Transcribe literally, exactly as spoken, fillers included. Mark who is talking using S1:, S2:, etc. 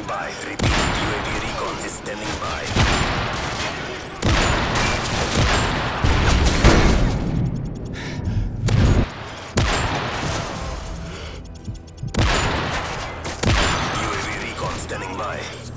S1: standing by. Repeat, U A V recon is standing by. U A V recon standing by.